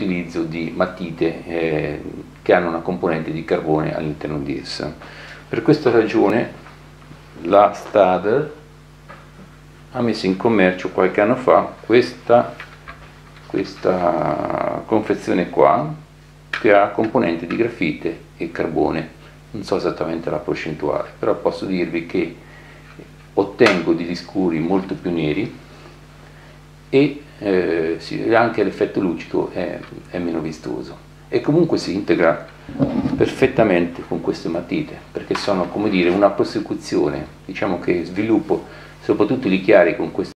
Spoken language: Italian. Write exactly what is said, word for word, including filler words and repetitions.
l'utilizzo di matite eh, che hanno una componente di carbone all'interno di essa. Per questa ragione la Stader ha messo in commercio qualche anno fa questa, questa confezione qua, che ha componente di grafite e carbone. Non so esattamente la percentuale, però posso dirvi che ottengo degli scuri molto più neri e eh, sì, anche l'effetto lucido è, è meno vistoso, e comunque si integra perfettamente con queste matite, perché sono, come dire, una prosecuzione, diciamo che sviluppo soprattutto i chiari con queste